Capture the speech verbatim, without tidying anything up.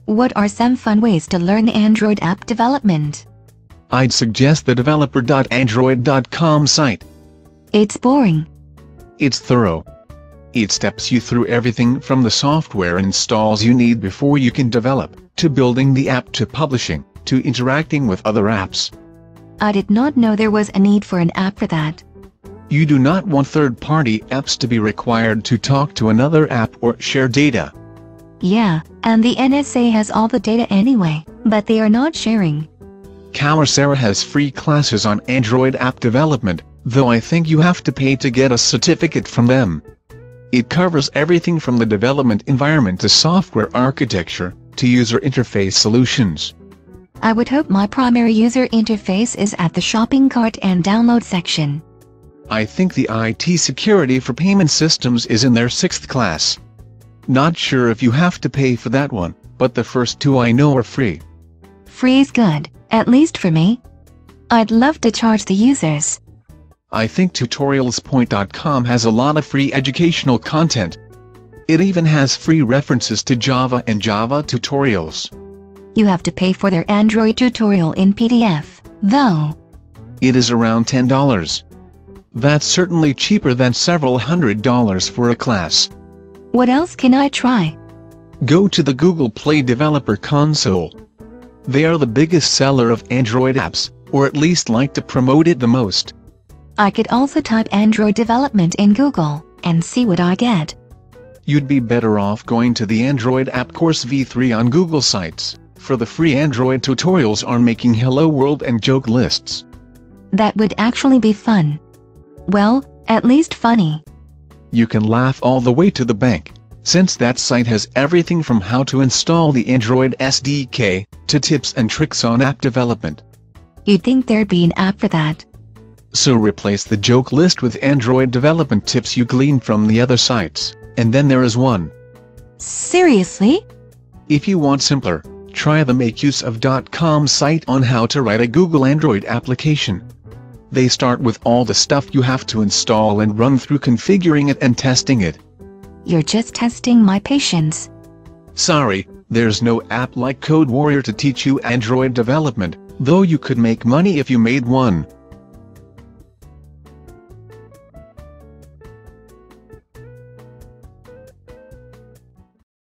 What are some fun ways to learn Android app development? I'd suggest the developer dot android dot com site. It's boring. It's thorough. It steps you through everything from the software installs you need before you can develop, to building the app, to publishing, to interacting with other apps. I did not know there was a need for an app for that. You do not want third-party apps to be required to talk to another app or share data. Yeah, and the N S A has all the data anyway, but they are not sharing. Coursera has free classes on Android app development, though I think you have to pay to get a certificate from them. It covers everything from the development environment to software architecture, to user interface solutions. I would hope my primary user interface is at the shopping cart and download section. I think the I T security for payment systems is in their sixth class. Not sure if you have to pay for that one, but the first two I know are free. Free is good, at least for me. I'd love to charge the users. I think tutorials point dot com has a lot of free educational content. It even has free references to Java and Java tutorials. You have to pay for their Android tutorial in P D F, though. It is around ten dollars. That's certainly cheaper than several hundred dollars for a class. What else can I try? Go to the Google Play Developer Console. They are the biggest seller of Android apps, or at least like to promote it the most. I could also type Android development in Google, and see what I get. You'd be better off going to the Android App Course V three on Google Sites, for the free Android tutorials on making Hello World and joke lists. That would actually be fun. Well, at least funny. You can laugh all the way to the bank, since that site has everything from how to install the Android S D K, to tips and tricks on app development. You'd think there'd be an app for that. So replace the joke list with Android development tips you glean from the other sites, and then there is one. Seriously? If you want simpler, try the make use of dot com site on how to write a Google Android application. They start with all the stuff you have to install and run through configuring it and testing it. You're just testing my patience. Sorry, there's no app like Code Warrior to teach you Android development, though you could make money if you made one.